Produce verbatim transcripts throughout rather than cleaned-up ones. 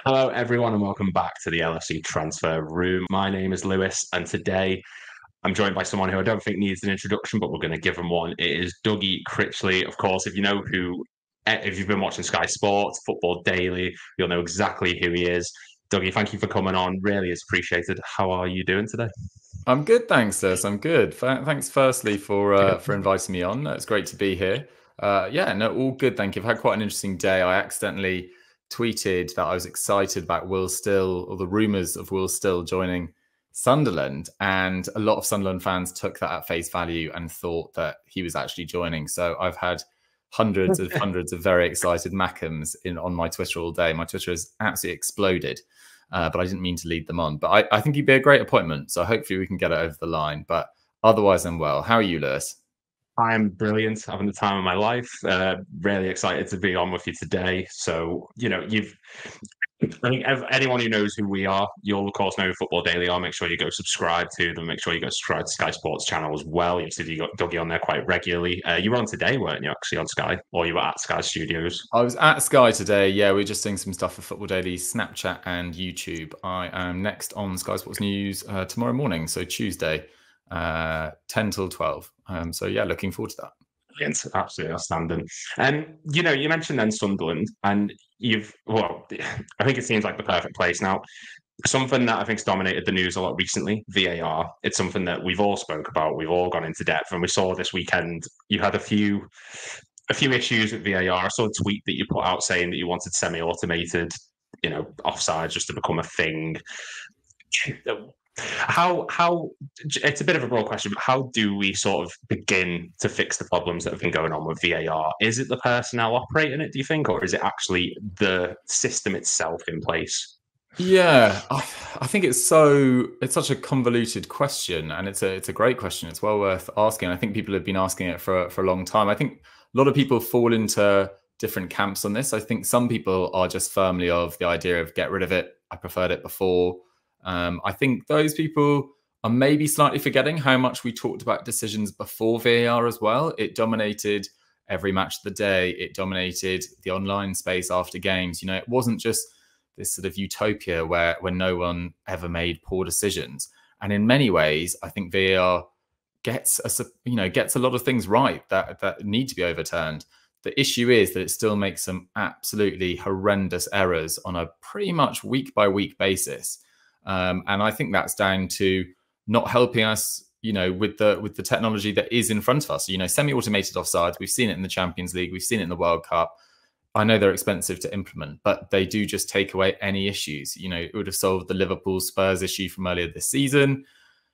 Hello, everyone, and welcome back to the L F C Transfer Room. My name is Lewis, and today I'm joined by someone who I don't think needs an introduction, but we're going to give him one. It is Dougie Critchley. Of course, if you know who, eh, if you've been watching Sky Sports, Football Daily, you'll know exactly who he is. Dougie, thank you for coming on. Really is appreciated. How are you doing today? I'm good, thanks, Liz. I'm good. Thanks, firstly, for uh, for inviting me on. It's great to be here. Uh, yeah, no, all good. Thank you. I've had quite an interesting day. I accidentally tweeted that I was excited about Will Still, or the rumours of Will Still joining Sunderland, and a lot of Sunderland fans took that at face value and thought that he was actually joining. So I've had hundreds of hundreds of very excited Mackhams in on my Twitter all day. My Twitter has absolutely exploded. Uh, but I didn't mean to lead them on. But I, I think he'd be a great appointment. So hopefully we can get it over the line. But otherwise, I'm well. How are you, Lewis? I'm brilliant, having the time of my life. Uh, really excited to be on with you today. So, you know, you've I think anyone who knows who we are, you'll of course know who Football Daily are. Make sure you go subscribe to them. Make sure you go subscribe to Sky Sports channel as well. You said you got Dougie on there quite regularly. Uh, you were on today, weren't you? Actually on Sky, or you were at Sky Studios? I was at Sky today. Yeah, we are just doing some stuff for Football Daily, Snapchat, and YouTube. I am next on Sky Sports News uh, tomorrow morning, so Tuesday, uh, ten till twelve. Um, so yeah, looking forward to that. Brilliant, absolutely outstanding. And um, you know, you mentioned then Sunderland, and you've well, I think it seems like the perfect place now. Something that I think's dominated the news a lot recently, V A R. It's something that we've all spoke about. We've all gone into depth, and we saw this weekend. You had a few, a few issues with V A R. I saw a tweet that you put out saying that you wanted semi-automated, you know, offsides just to become a thing. How how it's a bit of a broad question, but how do we sort of begin to fix the problems that have been going on with V A R? Is it the personnel operating it, do you think, or is it actually the system itself in place? Yeah, I, I think it's so it's such a convoluted question, and it's a it's a great question. It's well worth asking. I think people have been asking it for for a long time. I think a lot of people fall into different camps on this. I think some people are just firmly of the idea of get rid of it. I preferred it before. Um, I think those people are maybe slightly forgetting how much we talked about decisions before V A R as well. It dominated every match of the day. It dominated the online space after games. You know, it wasn't just this sort of utopia where where no one ever made poor decisions. And in many ways, I think V A R gets a, you know gets a lot of things right that that need to be overturned. The issue is that it still makes some absolutely horrendous errors on a pretty much week by week basis. Um, and I think that's down to not helping us, you know, with the with the technology that is in front of us. You know, semi-automated offsides. We've seen it in the Champions League. We've seen it in the World Cup. I know they're expensive to implement, but they do just take away any issues. You know, it would have solved the Liverpool Spurs issue from earlier this season.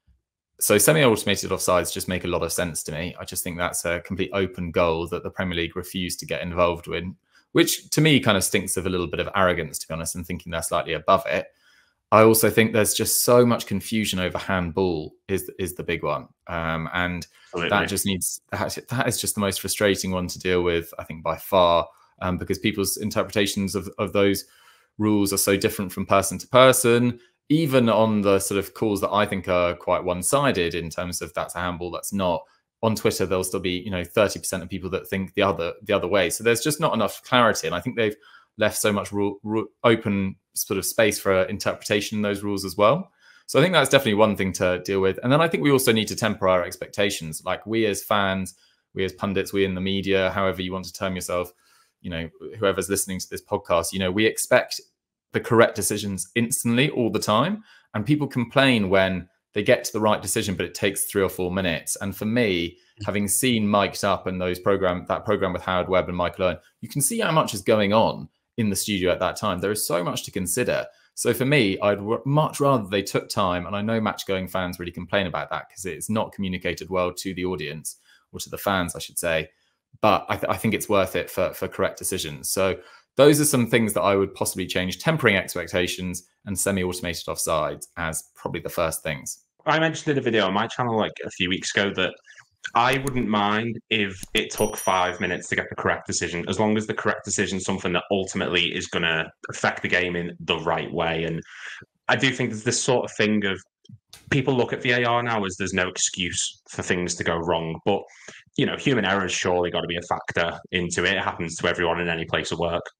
So semi-automated offsides just make a lot of sense to me. I just think that's a complete open goal that the Premier League refused to get involved with, which to me kind of stinks of a little bit of arrogance, to be honest, and thinking they're slightly above it. I also think there's just so much confusion over handball is is the big one, um, and Absolutely. that just needs that, that is just the most frustrating one to deal with, I think, by far, um, because people's interpretations of of those rules are so different from person to person. Even on the sort of calls that I think are quite one-sided in terms of that's a handball, that's not. On Twitter, there'll still be you know thirty percent of people that think the other the other way. So there's just not enough clarity, and I think they've left so much rule, rule, open sort of space for interpretation in those rules as well. So I think that's definitely one thing to deal with. And then I think we also need to temper our expectations. Like we as fans, we as pundits, we in the media, however you want to term yourself, you know, whoever's listening to this podcast, you know, we expect the correct decisions instantly all the time. And people complain when they get to the right decision, but it takes three or four minutes. And for me, having seen Mic'd Up and those program, that program with Howard Webb and Michael Owen, you can see how much is going on in the studio at that time. There is so much to consider. So for me, I'd much rather they took time, and I know match-going fans really complain about that because it's not communicated well to the audience, or to the fans, I should say. But I, th I think it's worth it for, for correct decisions. So those are some things that I would possibly change, tempering expectations and semi-automated offsides as probably the first things. I mentioned in a video on my channel like a few weeks ago that I wouldn't mind if it took five minutes to get the correct decision, as long as the correct decision is something that ultimately is going to affect the game in the right way. And I do think there's this sort of thing of people look at V A R now as there's no excuse for things to go wrong. But, you know, human error has surely got to be a factor into it. It happens to everyone in any place of work.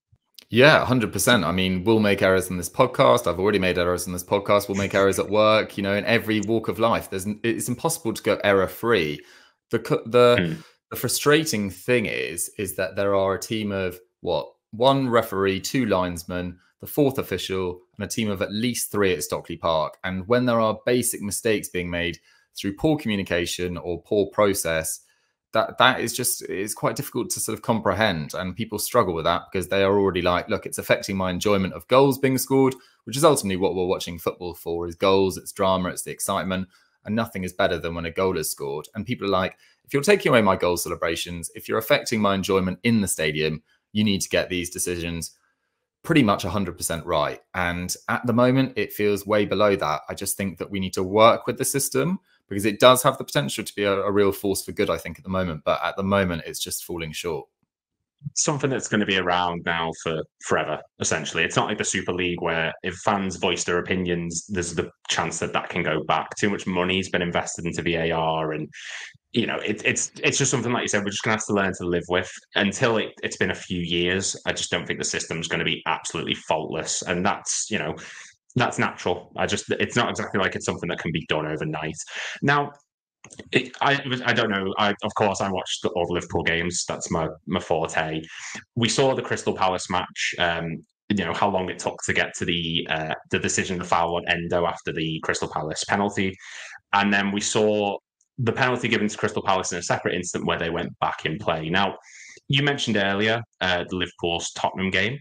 Yeah, one hundred percent. I mean, we'll make errors in this podcast. I've already made errors in this podcast. We'll make errors at work, you know, in every walk of life. There's it's impossible to go error free. The the Mm. the frustrating thing is is that there are a team of what? One referee, two linesmen, the fourth official, and a team of at least three at Stockley Park. And when there are basic mistakes being made through poor communication or poor process, that that is just is quite difficult to sort of comprehend, and people struggle with that because they are already like, look, it's affecting my enjoyment of goals being scored, which is ultimately what we're watching football for, is goals, it's drama, it's the excitement, and nothing is better than when a goal is scored. And people are like, if you're taking away my goal celebrations, if you're affecting my enjoyment in the stadium, you need to get these decisions pretty much one hundred percent right. And at the moment, it feels way below that. I just think that we need to work with the system, because it does have the potential to be a, a real force for good, I think, at the moment. But at the moment, it's just falling short. Something that's going to be around now for forever, essentially. It's not like the Super League where if fans voice their opinions, there's the chance that that can go back. Too much money's been invested into V A R, and you know, it, it's it's just something, like you said, we're just going to have to learn to live with. Until it, it's been a few years, I just don't think the system's going to be absolutely faultless, and that's, you know, that's natural. I just, it's not exactly like it's something that can be done overnight. Now, it, I I don't know. I of course I watched all the Liverpool games. That's my my forte. We saw the Crystal Palace match. Um, you know how long it took to get to the uh, the decision, the foul on Endo after the Crystal Palace penalty, and then we saw the penalty given to Crystal Palace in a separate instant where they went back in play. Now, you mentioned earlier uh, the Liverpool's Tottenham game.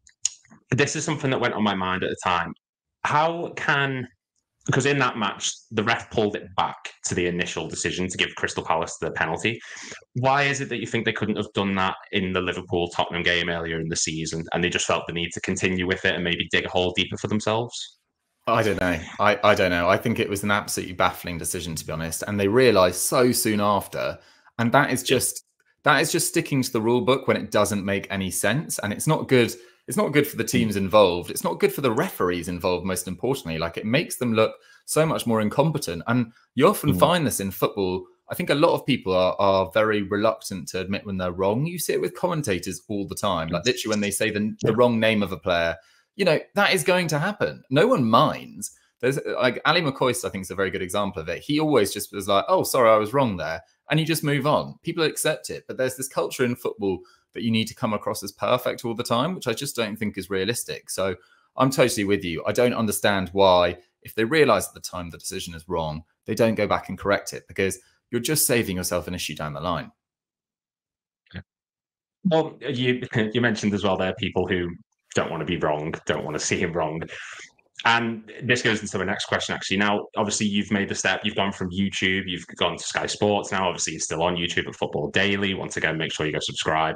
This is something that went on my mind at the time. How can Because in that match, the ref pulled it back to the initial decision to give Crystal Palace the penalty. Why is it that you think they couldn't have done that in the Liverpool-Tottenham game earlier in the season, and they just felt the need to continue with it and maybe dig a hole deeper for themselves? I don't know. I, I don't know. I think it was an absolutely baffling decision, to be honest. And they realised so soon after. And that is just that is just sticking to the rule book when it doesn't make any sense. And it's not good. It's not good for the teams involved. It's not good for the referees involved, most importantly. Like, it makes them look so much more incompetent. And you often mm. find this in football. I think a lot of people are, are very reluctant to admit when they're wrong. You see it with commentators all the time. Like, literally, when they say the, the wrong name of a player, you know, that is going to happen. No one minds. There's like Ali McCoist, I think, is a very good example of it. He always just was like, oh, sorry, I was wrong there. And you just move on. People accept it. But there's this culture in football that you need to come across as perfect all the time, which I just don't think is realistic. So I'm totally with you. I don't understand why, if they realize at the time the decision is wrong, they don't go back and correct it, because you're just saving yourself an issue down the line. Well, you you mentioned as well there people who don't want to be wrong, don't want to see him wrong. And this goes into the next question, actually. Now, obviously, you've made the step. You've gone from YouTube, you've gone to Sky Sports. Now, obviously, you're still on YouTube at Football Daily. Once again, make sure you go subscribe.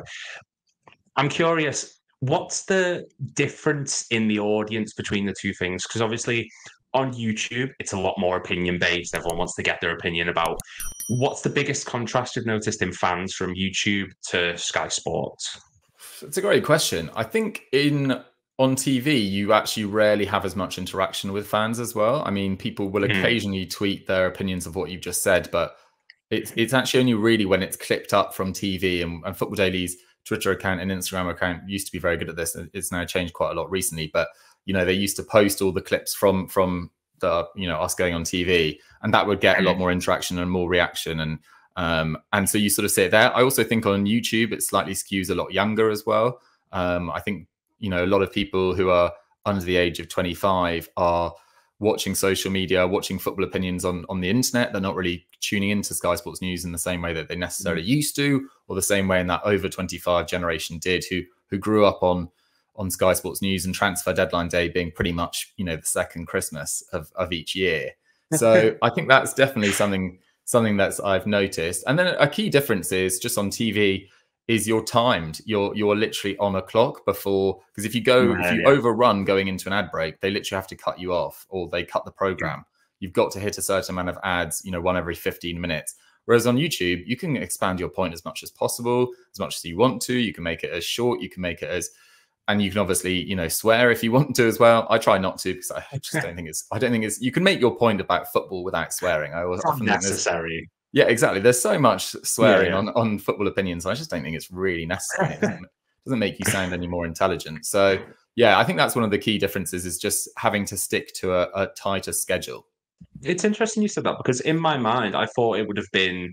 I'm curious, what's the difference in the audience between the two things? Because obviously, on YouTube, it's a lot more opinion-based. Everyone wants to get their opinion about. What's the biggest contrast you've noticed in fans from YouTube to Sky Sports? It's a great question. I think in... on T V, you actually rarely have as much interaction with fans as well. I mean, people will occasionally mm. tweet their opinions of what you've just said, but it's it's actually only really when it's clipped up from T V, and, and Football Daily's Twitter account and Instagram account used to be very good at this. It's now changed quite a lot recently, but you know, they used to post all the clips from from the, you know, us going on T V, and that would get a lot more interaction and more reaction, and um and so you sort of see it there. I also think on YouTube it slightly skews a lot younger as well. Um, I think, you know, a lot of people who are under the age of twenty-five are watching social media, watching football opinions on, on the internet. They're not really tuning into Sky Sports News in the same way that they necessarily mm. used to, or the same way in that over twenty-five generation did, who who grew up on on Sky Sports News and transfer deadline day being pretty much, you know, the second Christmas of, of each year. So I think that's definitely something something that's I've noticed. And then a key difference is just on T V, is you're timed. You're you're literally on a clock before, because if you go yeah, if you yeah. overrun going into an ad break, they literally have to cut you off, or they cut the program. You've got to hit a certain amount of ads, you know, one every fifteen minutes. Whereas on YouTube, you can expand your point as much as possible, as much as you want to. You can make it as short, you can make it as, and you can obviously, you know, swear if you want to as well. I try not to, because I just don't think it's, I don't think it's, you can make your point about football without swearing. I it's often not necessary. Think yeah, exactly. There's so much swearing yeah, yeah. on, on football opinions. I just don't think it's really necessary. It doesn't, doesn't make you sound any more intelligent. So yeah, I think that's one of the key differences, is just having to stick to a, a tighter schedule. It's interesting you said that, because in my mind, I thought it would have been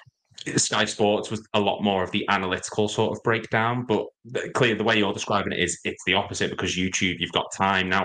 Sky Sports was a lot more of the analytical sort of breakdown, but clearly the way you're describing it is it's the opposite, because YouTube, you've got time. Now,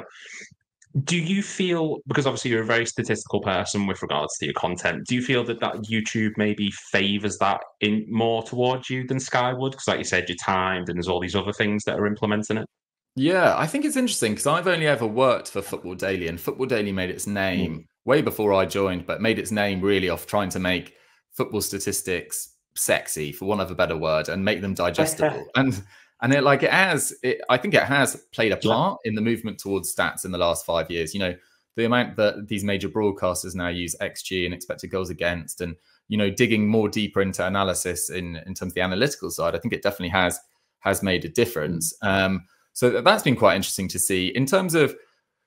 do you feel, because obviously you're a very statistical person with regards to your content, do you feel that that YouTube maybe favors that in more towards you than Sky would? Because like you said, you're timed and there's all these other things that are implementing it. Yeah, I think it's interesting, because I've only ever worked for Football Daily, and Football Daily made its name mm. way before I joined, but made its name really off trying to make football statistics sexy, for want of a better word, and make them digestible. and and it like it has, it, I think it has played a part yeah. in the movement towards stats in the last five years. You know, the amount that these major broadcasters now use X G and expected goals against, and you know, digging more deeper into analysis in in terms of the analytical side, I think it definitely has has made a difference. Um, so that's been quite interesting to see. In terms of,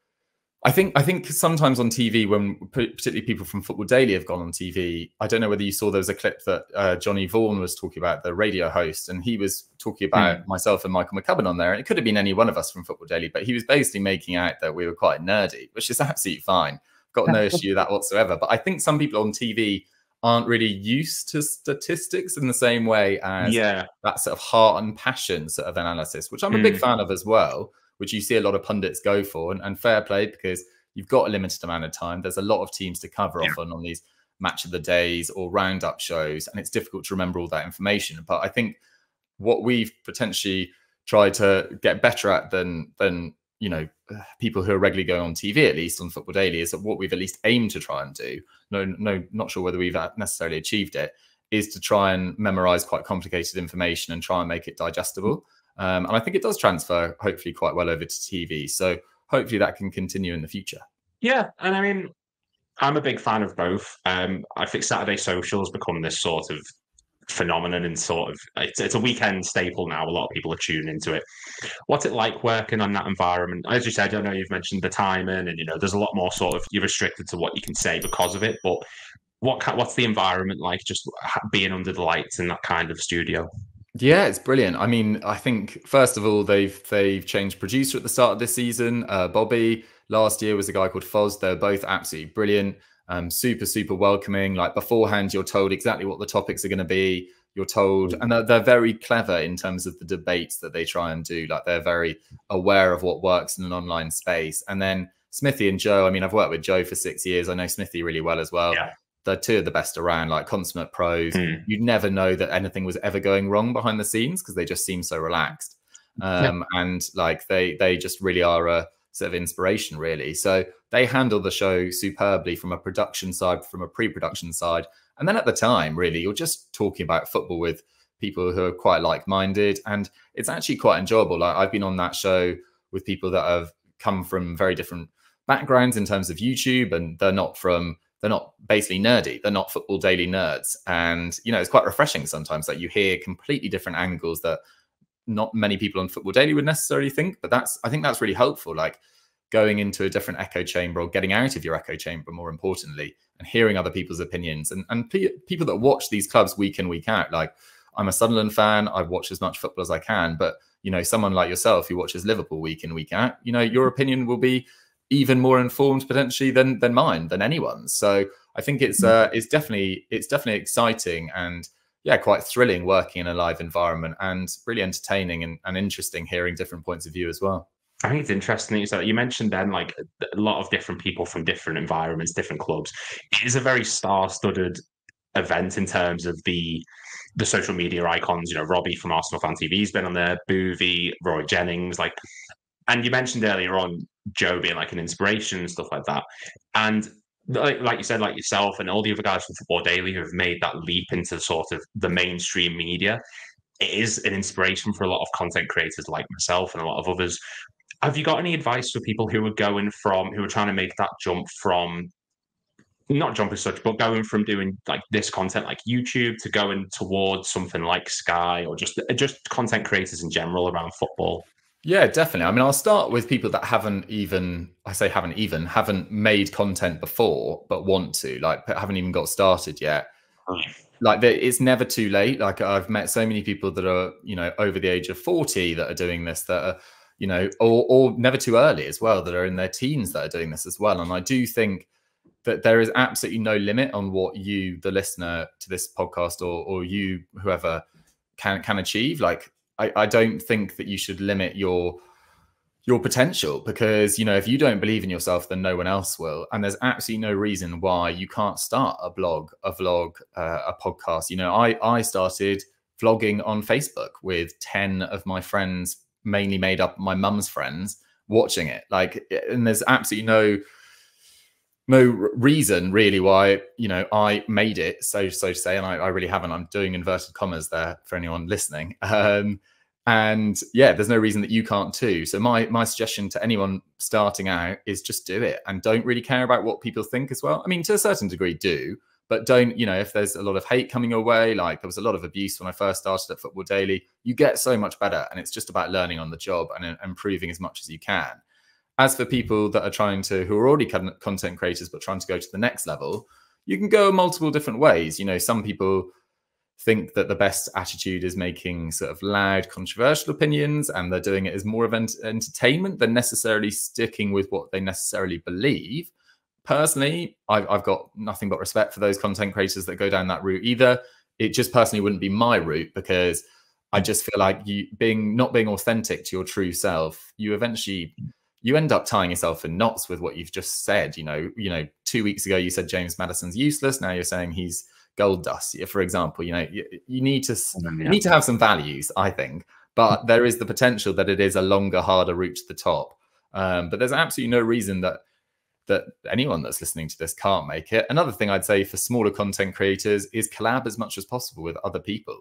I think I think sometimes on T V, when particularly people from Football Daily have gone on T V, I don't know whether you saw, there was a clip that uh, Johnny Vaughan was talking about, the radio host, and he was talking about mm. myself and Michael McCubbin on there, and it could have been any one of us from Football Daily, but he was basically making out that we were quite nerdy, which is absolutely fine. Got no issue with that whatsoever. But I think some people on T V aren't really used to statistics in the same way as yeah. that sort of heart and passion sort of analysis, which I'm mm. a big fan of as well, which you see a lot of pundits go for, and, and fair play, because you've got a limited amount of time. There's a lot of teams to cover yeah. often on these match of the days or roundup shows, and it's difficult to remember all that information. But I think what we've potentially tried to get better at than, than you know, people who are regularly going on T V, at least on Football Daily, is that what we've at least aimed to try and do, no, no, not sure whether we've necessarily achieved it, is to try and memorize quite complicated information and try and make it digestible. Um, and I think it does transfer, hopefully, quite well over to T V. So hopefully that can continue in the future. Yeah. And I mean, I'm a big fan of both. Um, I think Saturday Social has become this sort of phenomenon, and sort of, it's, it's a weekend staple now. A lot of people are tuning into it. What's it like working on that environment? As you said, I know you've mentioned the timing, and, you know, there's a lot more sort of, you're restricted to what you can say because of it. But what what's the environment like, just being under the lights in that kind of studio? Yeah, it's brilliant. I mean, I think first of all, they've they've changed producer at the start of this season. Uh, Bobby last year was a guy called Foz. They're both absolutely brilliant. Um, super, super welcoming. Like beforehand, you're told exactly what the topics are going to be. You're told, and they're, they're very clever in terms of the debates that they try and do. Like they're very aware of what works in an online space. And then Smithy and Joe, I mean, I've worked with Joe for six years. I know Smithy really well as well. Yeah. They're two of the best around, like consummate pros. Mm. You'd never know that anything was ever going wrong behind the scenes, because they just seem so relaxed. Um, yeah. And like they they just really are a sort of inspiration, really. So they handle the show superbly from a production side, from a pre-production side. And then at the time, really, you're just talking about football with people who are quite like-minded. And it's actually quite enjoyable. Like I've been on that show with people that have come from very different backgrounds in terms of YouTube, and they're not from They're not basically nerdy. They're not Football Daily nerds. And, you know, it's quite refreshing sometimes that you hear completely different angles that not many people on Football Daily would necessarily think. But that's, I think that's really helpful. Like going into a different echo chamber, or getting out of your echo chamber, more importantly, and hearing other people's opinions, and, and pe people that watch these clubs week in, week out. Like I'm a Sunderland fan. I watch as much football as I can. But, you know, someone like yourself who watches Liverpool week in, week out, you know, your opinion will be even more informed potentially than than mine, than anyone's. So I think it's uh, it's definitely it's definitely exciting, and yeah, quite thrilling working in a live environment, and really entertaining and, and interesting hearing different points of view as well. I think it's interesting that you said that. You mentioned then like a lot of different people from different environments, different clubs. It is a very star-studded event in terms of the the social media icons. You know, Robbie from Arsenal Fan T V has been on there, Boovy, Roy Jennings, like. And you mentioned earlier on Joe being like an inspiration and stuff like that. And like, like you said, like yourself and all the other guys from Football Daily who have made that leap into sort of the mainstream media, it is an inspiration for a lot of content creators like myself and a lot of others. Have you got any advice for people who are going from, who are trying to make that jump from, not jump as such, but going from doing like this content like YouTube to going towards something like Sky, or just, just content creators in general around football? Yeah, definitely. I mean, I'll start with people that haven't even, I say haven't even, haven't made content before, but want to, like haven't even got started yet. like it's never too late. Like I've met so many people that are, you know, over the age of forty that are doing this, that are, you know, or, or never too early as well, that are in their teens that are doing this as well. And I do think that there is absolutely no limit on what you, the listener to this podcast, or or you, whoever, can can achieve. Like I, I don't think that you should limit your your potential, because, you know, if you don't believe in yourself, then no one else will. And there's absolutely no reason why you can't start a blog, a vlog, uh, a podcast. You know, I I started vlogging on Facebook with ten of my friends, mainly made up my mum's friends, watching it. Like, and there's absolutely no no reason really why, you know, I made it, so so to say, and I, I really haven't. I'm doing inverted commas there for anyone listening. Um, and yeah, there's no reason that you can't too. So my my suggestion to anyone starting out is just do it, and don't really care about what people think as well. I mean, to a certain degree, do, but don't, you know, if there's a lot of hate coming your way, like there was a lot of abuse when I first started at Football Daily, you get so much better, and it's just about learning on the job and improving as much as you can. As for people that are trying to, who are already content creators, but trying to go to the next level, you can go multiple different ways. You know, some people think that the best attitude is making sort of loud, controversial opinions, and they're doing it as more of an entertainment than necessarily sticking with what they necessarily believe. Personally, I've, I've got nothing but respect for those content creators that go down that route either. It just personally wouldn't be my route, because I just feel like you being not being authentic to your true self, you eventually you end up tying yourself in knots with what you've just said. You know, you know, two weeks ago you said James Maddison's useless. Now you're saying he's gold dust, for example. You know, you, you need to yeah. you need to have some values, I think. But there is the potential that it is a longer, harder route to the top. Um, but there's absolutely no reason that that anyone that's listening to this can't make it. Another thing I'd say for smaller content creators is collab as much as possible with other people.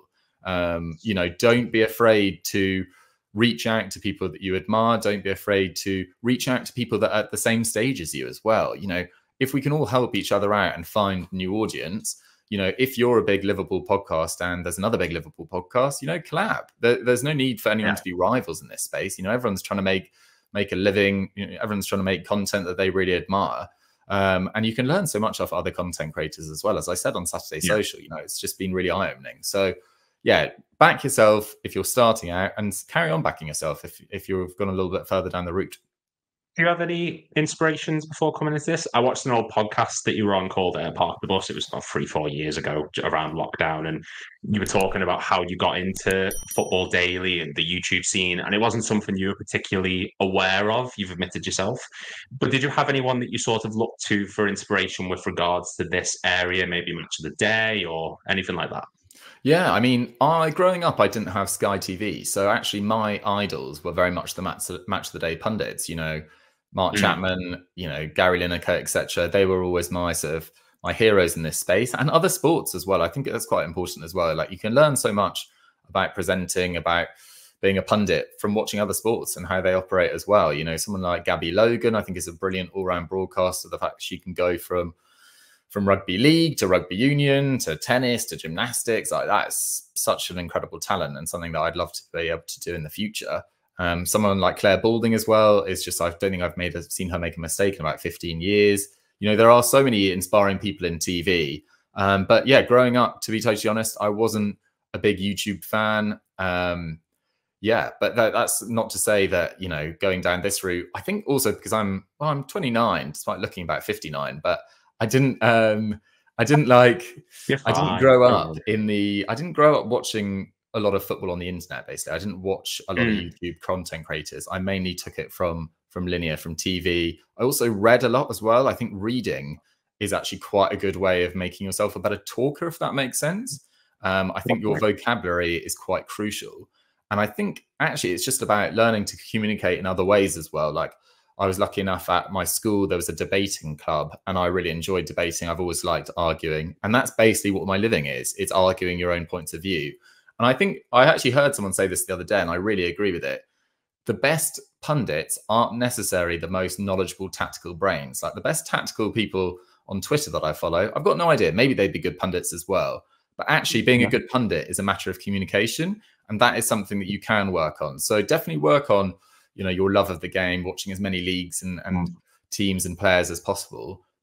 Um, you know, don't be afraid to reach out to people that you admire. Don't be afraid to reach out to people that are at the same stage as you as well. You know, if we can all help each other out and find new audience, you know, if you're a big Liverpool podcast and there's another big Liverpool podcast, you know, collab. There, there's no need for anyone yeah. to be rivals in this space. You know, everyone's trying to make make a living. You know, everyone's trying to make content that they really admire. Um, and you can learn so much off other content creators as well. As I said on Saturday yeah. Social, you know, it's just been really eye-opening. So yeah, back yourself if you're starting out, and carry on backing yourself if, if you've gone a little bit further down the route. Do you have any inspirations before coming into this? I watched an old podcast that you were on called uh, Park the Bus. It was about three, four years ago around lockdown. And you were talking about how you got into Football Daily and the YouTube scene. And it wasn't something you were particularly aware of, you've admitted yourself. But did you have anyone that you sort of looked to for inspiration with regards to this area, maybe Match of the Day or anything like that? Yeah, I mean, I growing up, I didn't have Sky T V. So actually my idols were very much the Match, match of the Day pundits, you know, Mark mm. Chapman, you know, Gary Lineker, et cetera. They were always my sort of my heroes in this space, and other sports as well. I think that's quite important as well. Like you can learn so much about presenting, about being a pundit from watching other sports and how they operate as well. You know, someone like Gabby Logan, I think is a brilliant all-round broadcaster. The fact that she can go from from rugby league to rugby union to tennis to gymnastics, like that's such an incredible talent and something that I'd love to be able to do in the future. Um, someone like Claire Balding as well is just, I don't think I've made a, seen her make a mistake in about fifteen years. You know, there are so many inspiring people in T V. Um, but yeah, growing up, to be totally honest, I wasn't a big YouTube fan. Um, yeah, but that, that's not to say that, you know, going down this route, I think also because I'm, well, I'm twenty-nine, despite looking about fifty-nine, but I didn't, um, I didn't like, I didn't grow up in the, I didn't grow up watching a lot of football on the internet, basically. I didn't watch a lot mm. of YouTube content creators. I mainly took it from from linear, from T V. I also read a lot as well. I think reading is actually quite a good way of making yourself a better talker, if that makes sense. Um, I think your vocabulary is quite crucial. And I think actually it's just about learning to communicate in other ways as well. Like I was lucky enough at my school, there was a debating club and I really enjoyed debating. I've always liked arguing. And that's basically what my living is. It's arguing your own points of view. And I think I actually heard someone say this the other day, and I really agree with it. The best pundits aren't necessarily the most knowledgeable tactical brains. Like the best tactical people on Twitter that I follow, I've got no idea. Maybe they'd be good pundits as well. But actually being yeah. a good pundit is a matter of communication. And that is something that you can work on. So definitely work on, you know, your love of the game, watching as many leagues and, and mm. teams and players as possible.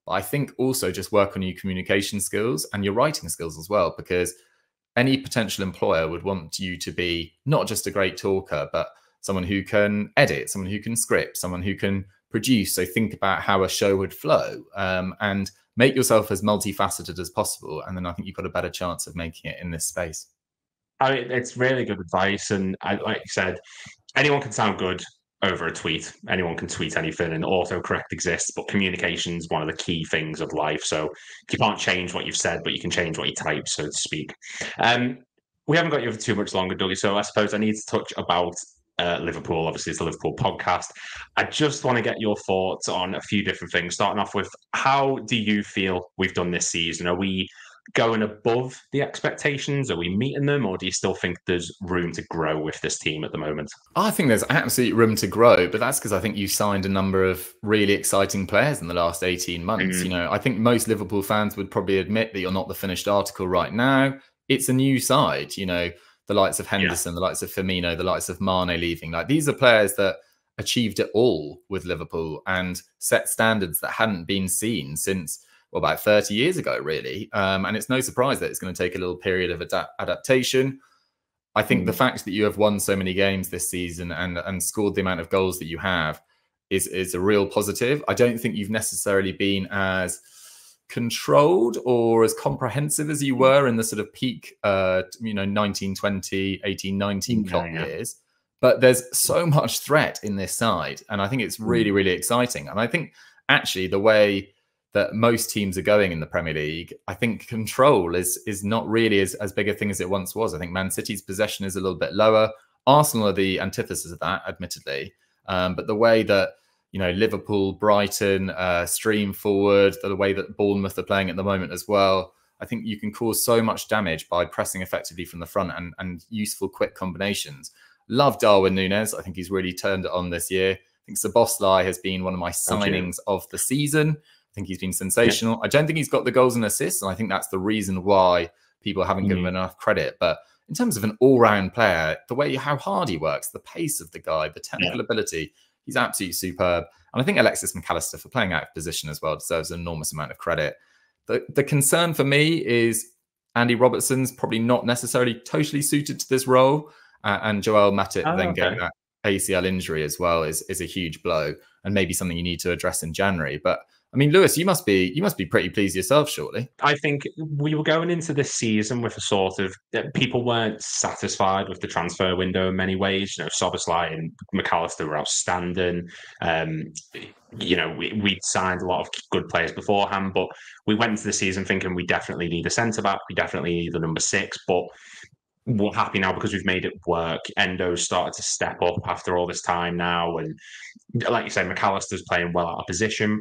But I think also just work on your communication skills and your writing skills as well, because any potential employer would want you to be not just a great talker, but someone who can edit, someone who can script, someone who can produce. So think about how a show would flow, um, and make yourself as multifaceted as possible. And then I think you've got a better chance of making it in this space. I mean, it's really good advice. And I, like you said, anyone can sound good over a tweet. Anyone can tweet anything, and autocorrect exists, but communication is one of the key things of life. So you can't change what you've said, but you can change what you type, so to speak. Um, we haven't got you for too much longer, Dougie, so I suppose I need to touch about uh, Liverpool. Obviously, it's the Liverpool podcast. I just want to get your thoughts on a few different things, starting off with, how do you feel we've done this season? Are we going above the expectations? Are we meeting them, or do you still think there's room to grow with this team at the moment? I think there's absolute room to grow, but that's because I think you signed a number of really exciting players in the last eighteen months. Mm. You know, I think most Liverpool fans would probably admit that you're not the finished article right now. It's a new side, you know, the likes of Henderson, yeah. the likes of Firmino, the likes of Mane leaving. Like, these are players that achieved it all with Liverpool and set standards that hadn't been seen since, well, about thirty years ago, really. Um, and it's no surprise that it's going to take a little period of ad adaptation. I think mm. the fact that you have won so many games this season and, and scored the amount of goals that you have is, is a real positive. I don't think you've necessarily been as controlled or as comprehensive as you were in the sort of peak, uh, you know, nineteen twenty, eighteen, nineteen yeah, clock yeah. years. But there's so much threat in this side. And I think it's really, really exciting. And I think actually the way that most teams are going in the Premier League, I think control is is not really as, as big a thing as it once was. I think Man City's possession is a little bit lower. Arsenal are the antithesis of that, admittedly. Um, but the way that, you know, Liverpool, Brighton uh, stream forward, the way that Bournemouth are playing at the moment as well, I think you can cause so much damage by pressing effectively from the front and, and useful quick combinations. Love Darwin Núñez. I think he's really turned it on this year. I think Szoboszlai has been one of my signings of the season. I think he's been sensational. Yeah. I don't think he's got the goals and assists, and I think that's the reason why people haven't mm. given him enough credit. But in terms of an all-round player, the way how hard he works, the pace of the guy, the technical yeah. ability, he's absolutely superb. And I think Alexis Mac Allister, for playing out of position as well, deserves an enormous amount of credit. The, the concern for me is Andy Robertson's probably not necessarily totally suited to this role. Uh, and Joel Matip oh, then okay. getting that A C L injury as well is, is a huge blow, and maybe something you need to address in January. But I mean, Lewis, you must be you must be pretty pleased yourself, surely. I think we were going into this season with a sort of that people weren't satisfied with the transfer window in many ways. You know, Szoboszlai and Mac Allister were outstanding. Um, you know, we we'd signed a lot of good players beforehand, but we went into the season thinking we definitely need a centre back, we definitely need the number six, but we're happy now because we've made it work. Endo's started to step up after all this time now, and like you say, Mac Allister's playing well out of position.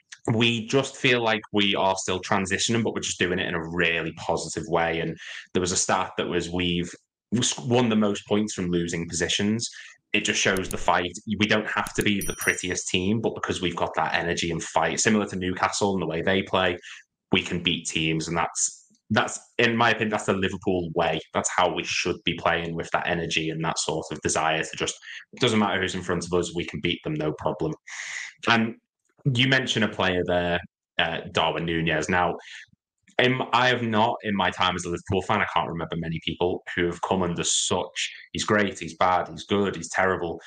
We just feel like we are still transitioning, but we're just doing it in a really positive way. And there was a stat that was we've won the most points from losing positions. It just shows the fight. We don't have to be the prettiest team, but because we've got that energy and fight, similar to Newcastle and the way they play, we can beat teams. And that's, that's in my opinion, that's the Liverpool way. That's how we should be playing, with that energy and that sort of desire to just, it doesn't matter who's in front of us, we can beat them, no problem. And you mentioned a player there, uh, Darwin Núñez. Now, in, I have not, in my time as a Liverpool fan, I can't remember many people who have come under such, he's great, he's bad, he's good, he's terrible.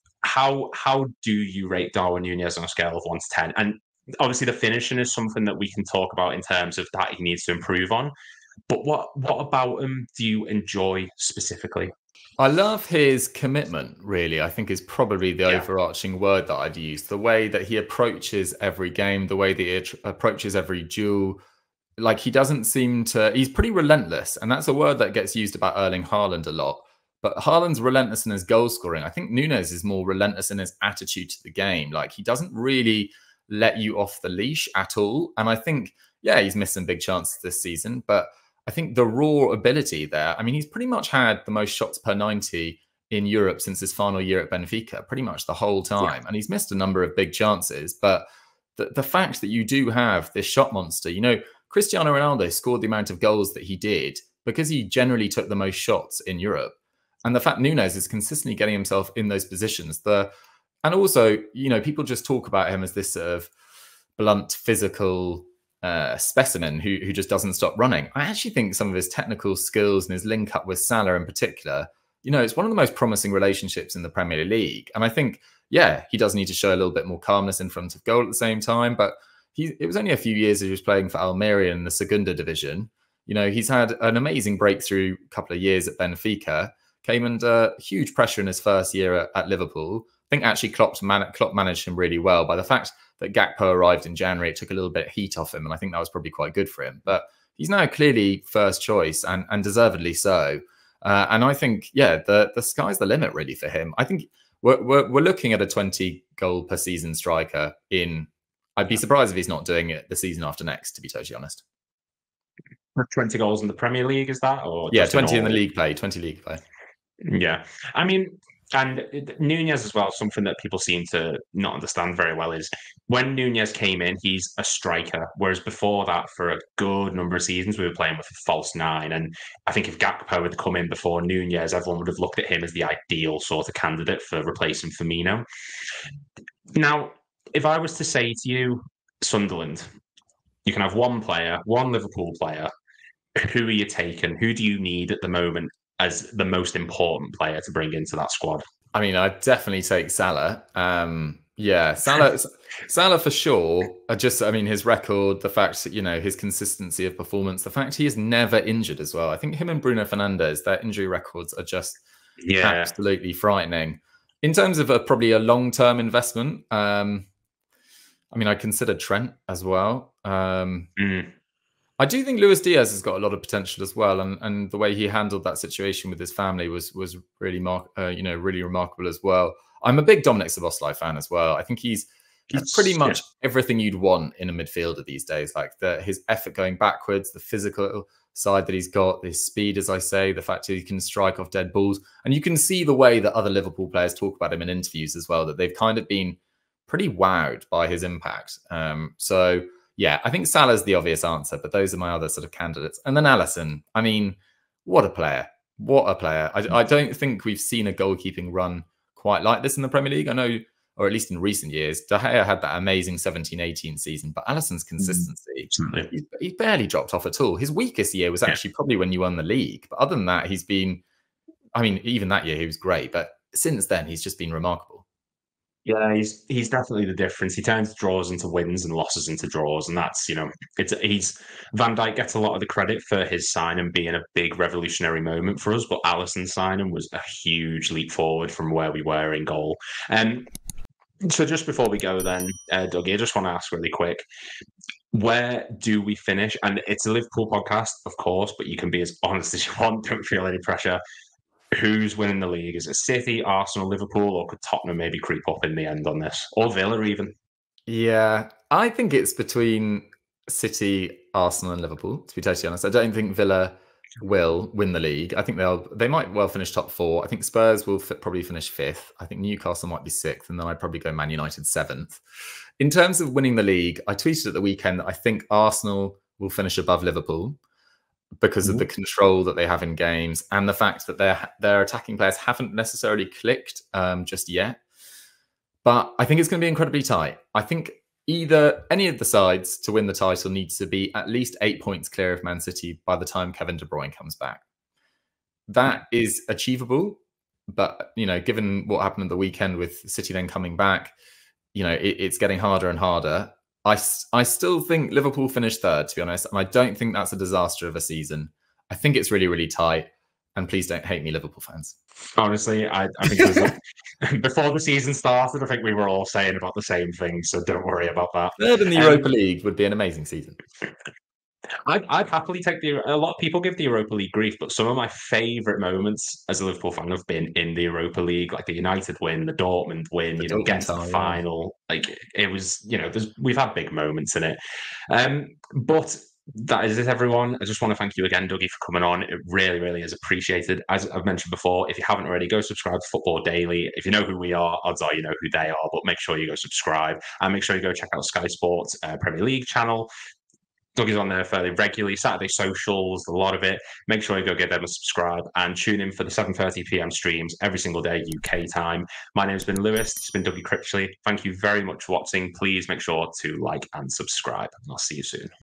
How how do you rate Darwin Núñez on a scale of one to ten? And obviously the finishing is something that we can talk about in terms of that he needs to improve on. But what what about him do you enjoy specifically? I love his commitment, really, I think is probably the yeah. overarching word that I'd use. The way that he approaches every game, the way that he approaches every duel. Like, he doesn't seem to, he's pretty relentless. And that's a word that gets used about Erling Haaland a lot. But Haaland's relentless in his goal scoring. I think Núñez is more relentless in his attitude to the game. Like, he doesn't really let you off the leash at all. And I think, yeah, he's missed some big chances this season, but I think the raw ability there, I mean, he's pretty much had the most shots per ninety in Europe since his final year at Benfica, pretty much the whole time. Yeah. And he's missed a number of big chances. But the, the fact that you do have this shot monster, you know, Cristiano Ronaldo scored the amount of goals that he did because he generally took the most shots in Europe. And the fact Núñez is consistently getting himself in those positions. The And also, you know, people just talk about him as this sort of blunt physical uh, specimen who who just doesn't stop running. I actually think some of his technical skills and his link up with Salah in particular, you know, it's one of the most promising relationships in the Premier League. And I think, yeah, he does need to show a little bit more calmness in front of goal at the same time. But he, it was only a few years he was playing for Almeria in the Segunda division. You know, he's had an amazing breakthrough couple of years at Benfica, came under huge pressure in his first year at, at Liverpool. I think actually Klopp, man, Klopp managed him really well. By the fact that Gakpo arrived in January, it took a little bit of heat off him. And I think that was probably quite good for him. But he's now clearly first choice and, and deservedly so. Uh, and I think, yeah, the, the sky's the limit really for him. I think we're, we're, we're looking at a twenty goal per season striker in, I'd be surprised if he's not doing it the season after next, to be totally honest. twenty goals in the Premier League, is that? Or yeah, twenty in the league play, twenty league play. Yeah. I mean, and Nunez as well, something that people seem to not understand very well is when Nunez came in, he's a striker. Whereas before that, for a good number of seasons, we were playing with a false nine. And I think if Gakpo had come in before Nunez, everyone would have looked at him as the ideal sort of candidate for replacing Firmino. Now, if I was to say to you, Sunderland, you can have one player, one Liverpool player, who are you taking? Who do you need at the moment as the most important player to bring into that squad? I mean, I'd definitely take Salah. Um, yeah, Salah, Salah for sure. I just, I mean, his record, the fact that, you know, his consistency of performance, the fact he is never injured as well. I think him and Bruno Fernandes, their injury records are just yeah. absolutely frightening. In terms of a, probably a long-term investment, um, I mean, I consider Trent as well. Um, mm. I do think Luis Diaz has got a lot of potential as well, and and the way he handled that situation with his family was was really mar- uh, you know really remarkable as well. I'm a big Dominic Szoboszlai fan as well. I think he's he's That's, pretty much yeah. everything you'd want in a midfielder these days. Like the his effort going backwards, the physical side that he's got, his speed, as I say, the fact that he can strike off dead balls, and you can see the way that other Liverpool players talk about him in interviews as well. That they've kind of been pretty wowed by his impact. Um, so. Yeah, I think Salah's the obvious answer, but those are my other sort of candidates. And then Alisson, I mean, what a player. What a player. I, I don't think we've seen a goalkeeping run quite like this in the Premier League. I know, or at least in recent years, De Gea had that amazing seventeen eighteen season, but Alisson's consistency, mm, he's, he's barely dropped off at all. His weakest year was actually yeah. probably when you won the league. But other than that, he's been, I mean, even that year he was great. But since then, he's just been remarkable. Yeah, he's he's definitely the difference. He turns draws into wins and losses into draws, and that's, you know, it's he's Van Dijk gets a lot of the credit for his signing being a big revolutionary moment for us, but Alisson's signing was a huge leap forward from where we were in goal. Um, so just before we go, then, uh, Dougie, I just want to ask really quick: where do we finish? And it's a Liverpool podcast, of course, but you can be as honest as you want. Don't feel any pressure. Who's winning the league? Is it City, Arsenal, Liverpool, or could Tottenham maybe creep up in the end on this? Or Villa even? Yeah, I think it's between City, Arsenal and Liverpool, to be totally honest. I don't think Villa will win the league. I think they'll they might well finish top four. I think Spurs will f- probably finish fifth. I think Newcastle might be sixth, and then I'd probably go Man United seventh. In terms of winning the league, I tweeted at the weekend that I think Arsenal will finish above Liverpool, because mm-hmm. of the control that they have in games and the fact that their their attacking players haven't necessarily clicked um, just yet. But I think it's going to be incredibly tight. I think either any of the sides to win the title needs to be at least eight points clear of Man City by the time Kevin De Bruyne comes back. That is achievable, but you know, given what happened at the weekend with City then coming back, you know, it, it's getting harder and harder. I, I still think Liverpool finished third, to be honest, and I don't think that's a disaster of a season. I think it's really, really tight, and please don't hate me, Liverpool fans. Honestly, I, I think it was like, before the season started, I think we were all saying about the same thing, so don't worry about that. Third in the um, Europa League would be an amazing season. I'd, I'd happily take the... A lot of people give the Europa League grief, but some of my favourite moments as a Liverpool fan have been in the Europa League, like the United win, the Dortmund win, the you know, get to the yeah. final. Like, it was, you know, there's, we've had big moments in it. Um, but that is it, everyone. I just want to thank you again, Dougie, for coming on. It really, really is appreciated. As I've mentioned before, if you haven't already, go subscribe to Football Daily. If you know who we are, odds are you know who they are, but make sure you go subscribe and make sure you go check out Sky Sports uh, Premier League channel. Doug is on there fairly regularly. Saturday socials, a lot of it. Make sure you go give them a subscribe and tune in for the seven thirty p m streams every single day, U K time. My name's been Lewis. It's been Dougie Critchley. Thank you very much for watching. Please make sure to like and subscribe. And I'll see you soon.